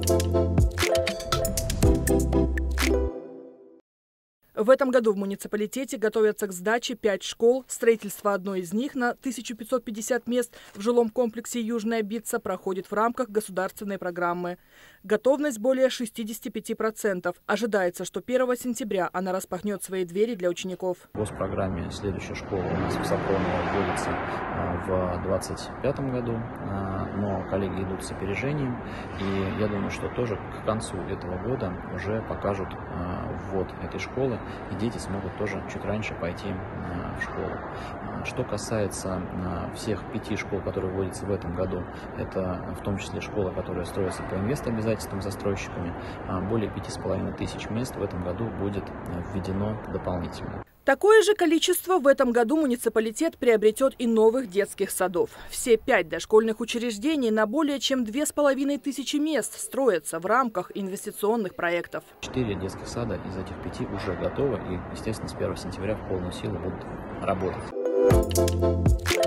В этом году в муниципалитете готовятся к сдаче 5 школ. Строительство одной из них на 1550 мест в жилом комплексе «Южная Битца» проходит в рамках государственной программы. Готовность более 65%. Ожидается, что 1 сентября она распахнет свои двери для учеников. В госпрограмме следующая школа у нас в Сапроново вводится в 2025 году, но коллеги идут с опережением. И я думаю, что тоже к концу этого года уже покажут ввод этой школы, и дети смогут тоже чуть раньше пойти в школу. Что касается всех 5 школ, которые вводятся в этом году, это в том числе школа, которая строится по инвестобязательствам застройщиками, более 5500 мест в этом году будет введено дополнительно. Такое же количество в этом году муниципалитет приобретет и новых детских садов. Все 5 дошкольных учреждений на более чем 2500 мест строятся в рамках инвестиционных проектов. 4 детских сада из этих 5 уже готовы и, естественно, с 1 сентября в полную силу будут работать.